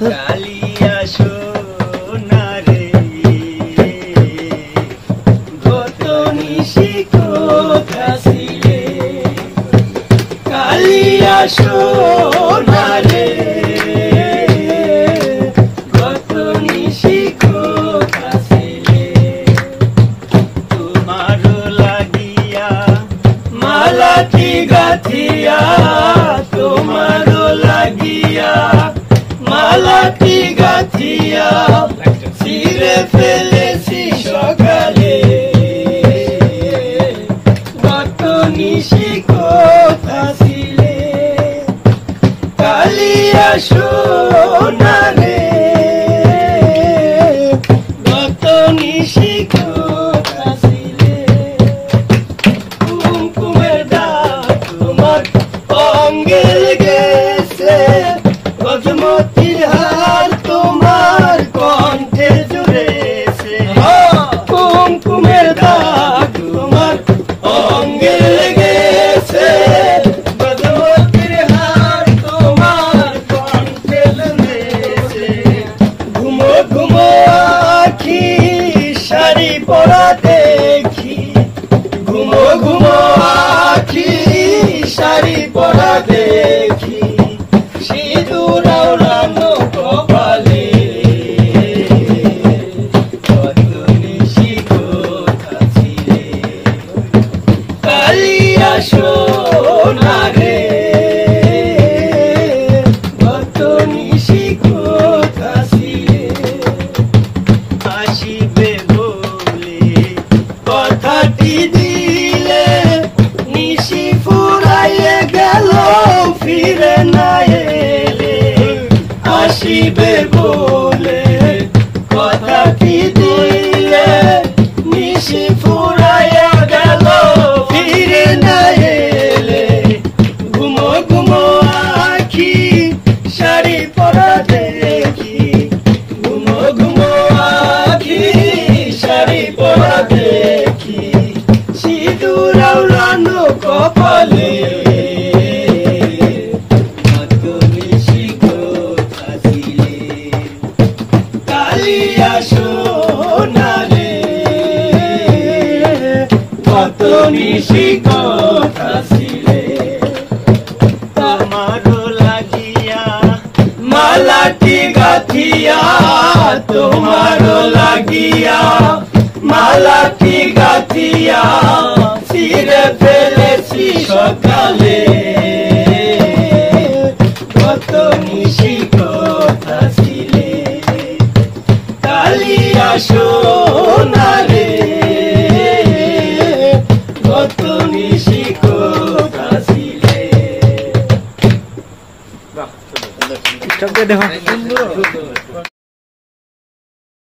কালিয়া সোনা রে গত নিশি কোথাছিলে কালিয়া সোনা রে গত নিশি কোথাছিলে তোমারও লাগিয়া মালাটি গাথিয়া তোমারও লাগিয়া মালাটি গাথিয়া ছিঁড়ে ফেলেছি সকালে গত নিশি কোথাছিলে কালিয়া সোনা রে গত নিশি কোথাছিলে কুমকুমের দাগ তোমার অঙ্গে লেগেছে গজমতির হার তোমার কণ্ঠে জুড়েছে কুমকুমের দাগ তোমার অঙ্গে লেগেছে গজমতির হার তোমার কণ্ঠে জুড়েছে ঘুমো ঘুমো আখি শাড়ি পরা দেখি ঘুমো ঘুমো আখি শাড়ি পরা দেখি সিঁদুর আওড়ানো কপালে কত নিশি কোথাছিলে কালিয়া সোনা রে কত নিশি কোথাছিলে আসিবে বলে কথাটি দিলে নিশি ফুরাইয়ে গেল ফিরে না এলে আসিবে বলে কথাটি দিলে নিশি ফুরাইয়ে গেল ফিরে না এলে ঘুমো ঘুমো আখি শাড়ি পরা দেখি ঘুমো ঘুমো আখি শাড়ি পরা দেখি সিঁদুর আওড়ানো কপালে কত নিশি কোথাছিলে কালিয়া সোনা রে কত নিশি কোথাছিলে তোমারও লাগিয়া মালাটি গাথিয়া তোমারও লাগিয়া মালাটি গাথিয়া ছিঁড়ে ফেলেছি সকালে কত নিশি কোথাছিলে কালিয়া সোনা রে কত নিশি কোথাছিলে দেখো